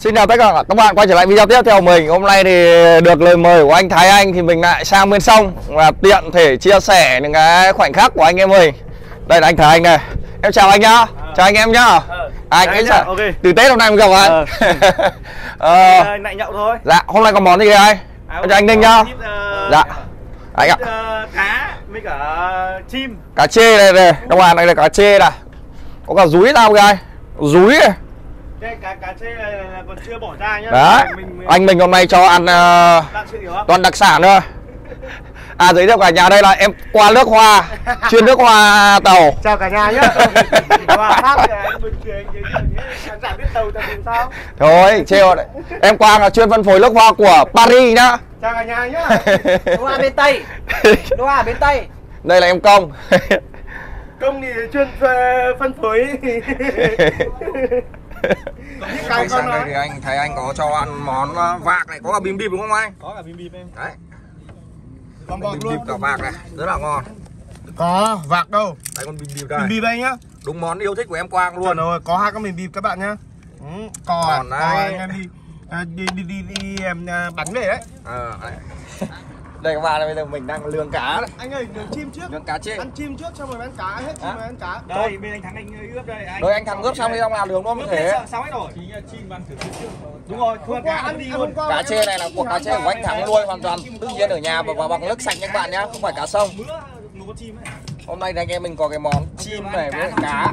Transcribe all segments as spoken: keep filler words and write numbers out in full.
Xin chào tất cả các bạn quay trở lại video tiếp theo mình. Hôm nay thì được lời mời của anh Thái Anh thì mình lại sang bên sông và tiện thể chia sẻ những cái khoảnh khắc của anh em mình. Đây là anh Thái Anh này. Em chào anh nhá. À. Chào anh em nhá. À. Anh ấy sao? Okay. Từ Tết hôm nay mới gặp anh. À. ờ, anh lại nhậu thôi. Dạ, hôm nay có món gì kìa anh? À, cho anh Ninh nhá. Chip, uh, dạ. Anh ạ. Uh, cá với cả chim. Cá chê này này, các bạn, đây là cá chê này. Có cả dúi sao kìa anh? Dúi này. Cái cá cá chê này là còn chưa bỏ ra nhá. Đấy, mình, mình... anh mình hôm nay cho ăn uh, toàn đặc sản thôi. À, giới thiệu cả nhà, đây là em qua nước hoa, chuyên nước hoa tàu. Chào cả nhà nhá. Hoa Pháp anh bình thường chẳng biết tàu tàu sao. Thôi, trêu đấy. Em Quang là chuyên phân phối nước hoa của Paris nhá. Chào cả nhà nhá. Nước hoa bên Tây. Nước hoa bên Tây. Đây là em Công. Công thì chuyên phân phối. Anh sang đây thì anh thấy anh có cho ăn món vạc này, có cả bìm bìm đúng không anh? Có cả bìm bìm em. Đấy. Con bìm bìm cả vạc này, rất là ngon. Có vạc đâu. Đây con bìm bìm đây. Bìm bìm đây nhá. Đúng món yêu thích của em Quang luôn. Chuẩn rồi, có hai con bìm bìm các bạn nhá. Ừ, cò, còn cò anh em đi à, đi đi đi, đi em bắn về đấy. Ờ, à, đây các bạn, bây giờ mình đang lường cá đấy. Anh ơi, lường chim trước. Lường cá chê. Ăn chim trước xong rồi ăn cá, hết chim rồi ăn cá. Đây, bên anh Thắng anh ướp đây. Anh... Rồi anh Thắng ướp xong đi, xong nào lường luôn có thể. Sao hết rồi? Chính là chim ăn thử trước. Đúng rồi, không cá ăn đi luôn. Cá chê này là của cá chê của anh Thắng nuôi hoàn toàn tự nhiên ở nhà và bằng nước sạch nha các bạn nhá, không phải cá sông. Hôm nay anh em mình có cái món chim này với cá.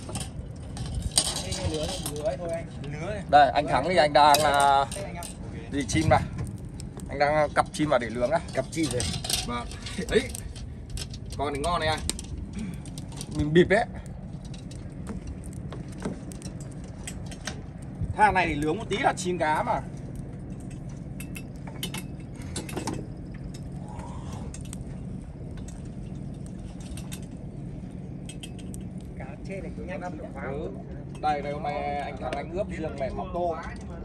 Đây, anh Thắng thì anh đang uh, gì chim này. Anh đang cặp chim vào để nướng á, cặp chim rồi. Vâng. Đấy. Con thì ngon này anh. Mình bịp đấy. Thang này thì nướng một tí là chín cá mà. Cá chê này cũng nhanh lắm. Ừ. Đây đây hôm nay anh Thắng anh ướp riêng mẻ mọc tô.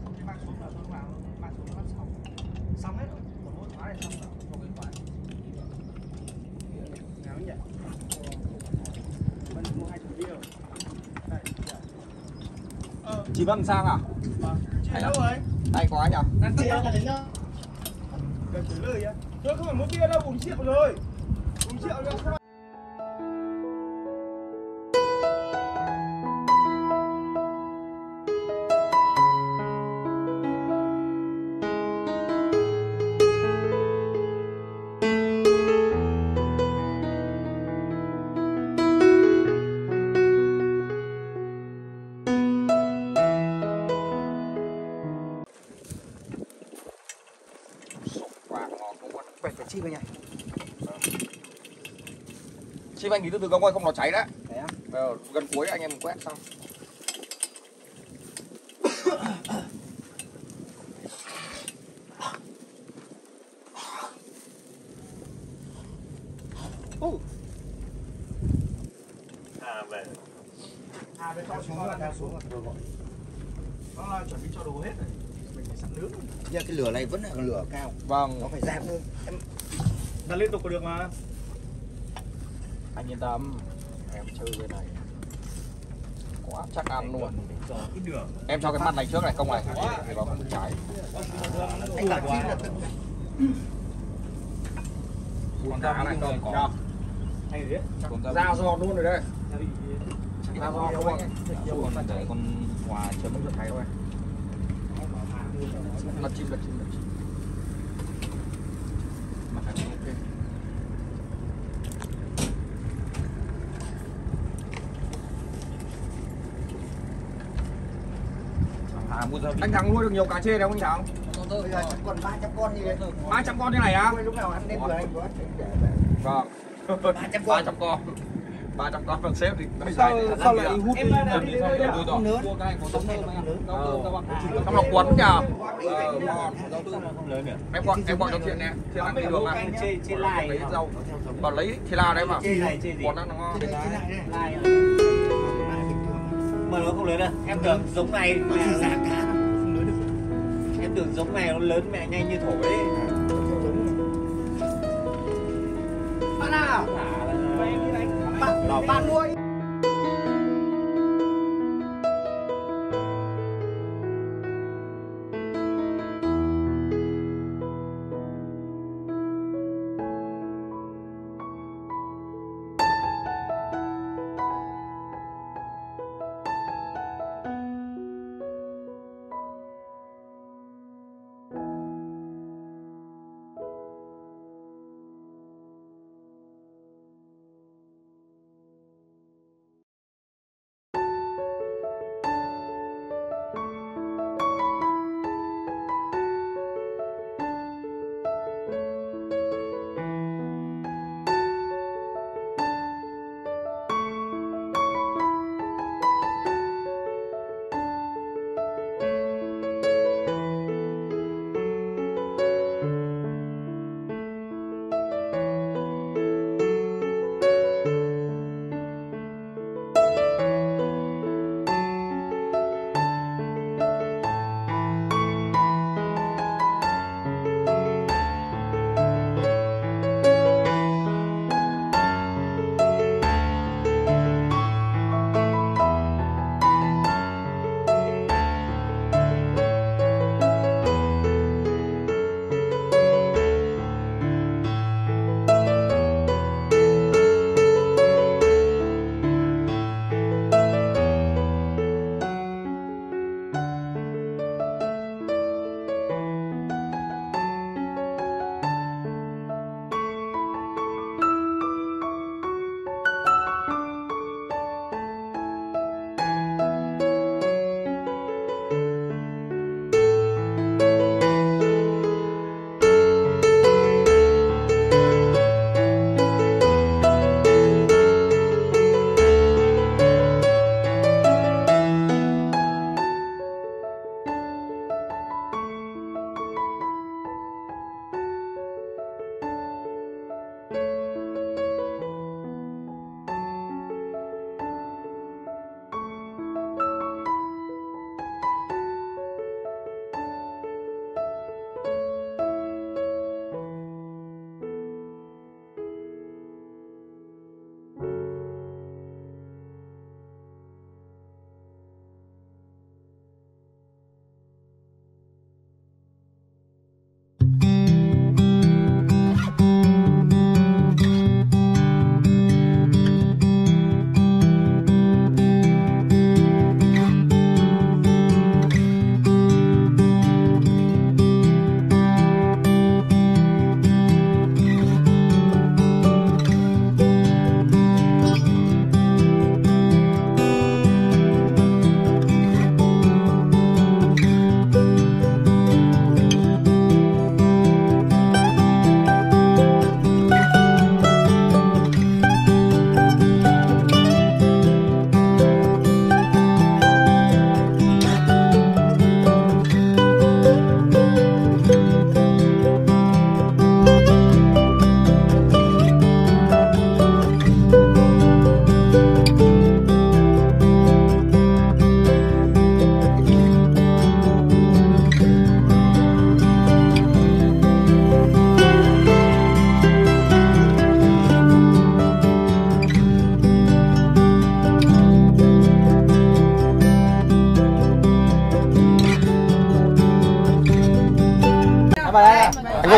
Xong hết rồi. Còn mỗi khóa này xong rồi. Một cái khóa. Ngáo nhỉ. Mình mua hai chục bia. Đây. Ờ. Chị Vân sang à? Vâng. Chị đâu rồi? Đây có anh nhỉ? Đang bia cả đấy nhá. Gần tới lời á. Tôi không phải mua bia đâu, uống rượu rồi. Uống rượu rồi sao? Quẹt cái chim anh nhỉ? Chim anh thì từ từ không ơi, không nó cháy đấy. Đấy á? Ờ, gần cuối anh em mình quét xong. Uh. À về. À về cho xuống là đang xuống rồi. Nó là chuẩn bị cho đồ hết rồi. Mình phải sẵn nướng. Giờ cái lửa này vẫn là lửa cao. Vâng. Nó phải giảm hơn. Em đặt liên tục có được mà. Anh yên tâm, em chơi cái này quá chắc ăn luôn. Em cho cái mặt này trước này, công này thì nó không cháy. Anh bảo chim là tự. Con cá này không có. Anh biết. Dao giò luôn rồi đây. Dao giò luôn. Còn để con hòa chấm nước thái thôi. Lật chim, lật chim, lật chim. Mặt này ok. À, anh Thắng nuôi được nhiều cá chê đấy không anh Thắng? Bây giờ còn ba trăm con gì đấy. ba trăm con như này á? Lúc nào ăn đến vừa anh có. Vâng. ba trăm con. ba trăm con. ba trăm con phần xếp thì Sao sao lại hút em đi đi đây đây rồi. nướng. Trong lọc quấn nhờ. Lớn nữa. Em gọi em gọi cho Thiện nè. Thiện ăn đi được mà. Chê chê lai. Lấy rau. Bảo lấy thì la đấy mà. Chê này chê gì? Quấn nó ngon. Lai. Mà nó không lớn đâu. Em tưởng giống này là giá cá. Không lớn được. Em tưởng giống này nó lớn mẹ nhanh như thổ đấy. Bạn nào? Bạn bạn nuôi.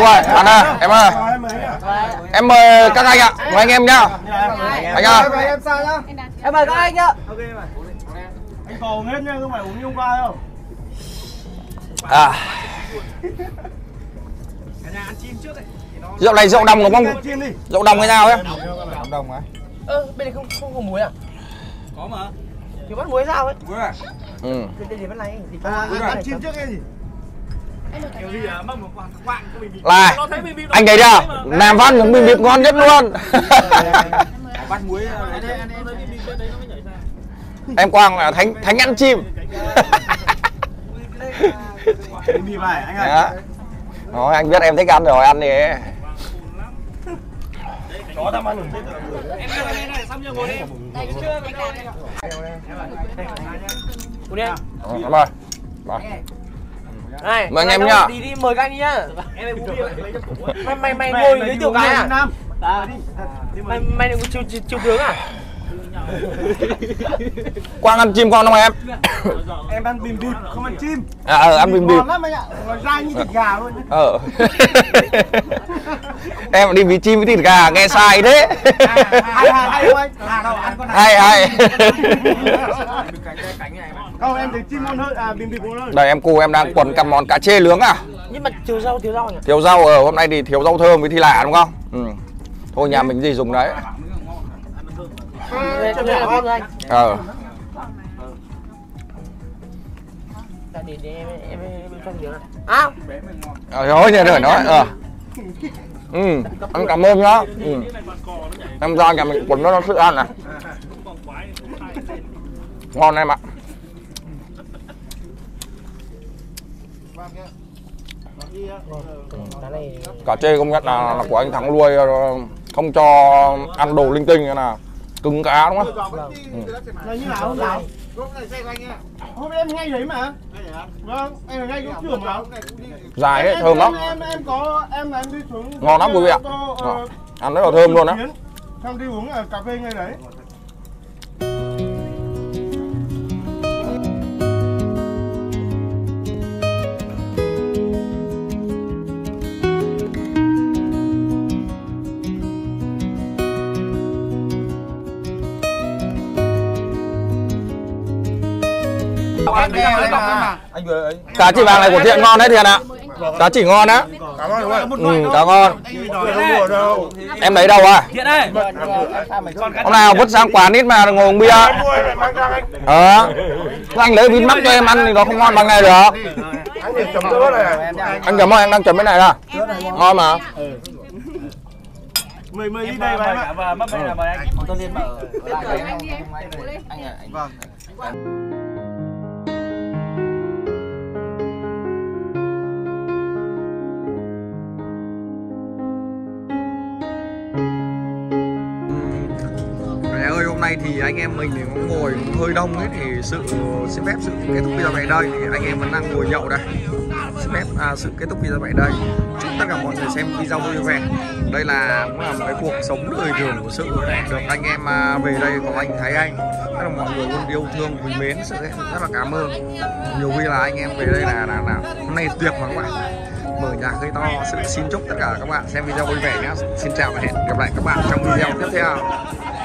Dung ơi, ăn ơi, em ơi. Em mời các anh ạ, mời anh em nhá. Anh ơi. Em sao nhá? Em mời các anh nhá. Ok mày. Anh cầu hết nhá, không phải uống như hôm qua đâu. À. Rượu này rượu đồng đúng không? Rượu đồng hay nào ấy? Rượu đồng á? Ơ, bên này không không có muối à? Có mà. Thì bắt muối sao ấy? Muối à? Ừ. Bên đây bên này thì Ăn chim trước cái gì? Kiểu gì à, mâm một quạng quạng cho mình. Là anh thấy chưa? Làm văn những bìm bịp ngon nhất luôn. Bắt muối. Em Quang là thánh thánh ăn chim. Bìm bịp này anh ơi. Đó. Rồi, anh biết em thích ăn rồi, ăn đi. Chó tao ăn được. Em đây này này, xong chưa ngồi đi. Chưa cái này. Uống đi anh. Cảm ơn. Rồi. Này, Mời anh em nhá. Đi đi mời các anh đi nhá. Em đây uống bia lấy cho cổ. Mày mày mày ngồi lấy tiểu cái à? Mày mày đừng chiều chiều tướng à? Quang ăn chim ngon không em? Em ăn bìm bịp, không ăn chim. À, ờ, ăn bìm bịp. Ngon lắm anh ạ, dai như thịt gà luôn. Ờ. Em đi với chim với thịt gà nghe sai thế. Hay hay hay không anh? À đâu ăn con Hay hay. Không, em thấy chim ngon hơn, à bìm bịp ngon hơn. Đây em cô em đang quần cầm món cá chê nướng à? Nhưng mà thiếu rau thiếu rau nhỉ? Thiếu rau ở hôm nay thì thiếu rau thơm với thi lạ đúng không? Ừ. Thôi nhà mình gì dùng đấy. Cho nên là ngon rồi anh. Ờ. Để để em em em cho nhiều này. À. Ờ thôi nhờ nói ờ. Ừ, anh cảm ơn nhá. Ừ. Em ra nhà mình quần nó nó sự ăn này. Ngon em ạ. Cả chê công nhận là, là của anh Thắng nuôi không cho ăn đồ linh tinh là cứng cá đúng không? Ừ. Là như nào nào? Hôm em ngay đấy mà. Vâng, em ngay chỗ cửa mà. Dài ấy, thơm lắm. Em em có em là em đi xuống. Ngon lắm quý vị ạ. Ờ, ăn rất là thơm luôn á. Xong đi uống ở cà phê ngay đấy. Cá chỉ vàng này của Thiện ngon đấy Thiện ạ. Cá chỉ ngon á. Ừ, cá ngon. Em lấy đâu à? Thiện ơi. Hôm nào vứt sang quán ít mà ngồi uống bia. Ờ. Anh lấy vít mắt cho em ăn thì nó không ngon bằng này được. Anh chấm ơi, anh đang chấm cái này à? Ngon mà. Mời mời đi đây vậy ạ. Và mâm này là mời anh. Tôi lên mở lại Anh đi em. Anh à, anh. Vâng. Mẹ ơi, hôm nay thì anh em mình thì cũng ngồi cũng hơi đông ấy thì sự xin phép sự kết thúc video tại đây thì anh em vẫn đang ngồi nhậu đây. Xin phép à, sự kết thúc video tại đây. Chúc tất cả mọi người xem video vui vẻ. Đây là cũng là một cái cuộc sống đời thường của sự được anh em à, về đây có anh Thái Anh, tất cả mọi người luôn yêu thương quý mến sự rất là cảm ơn. Nhiều khi là anh em về đây là là, là hôm nay tuyệt mà các bạn. Mở nhạc hơi to. Sự xin chúc tất cả các bạn xem video vui vẻ nhé. Xin chào và hẹn gặp lại các bạn trong video tiếp theo.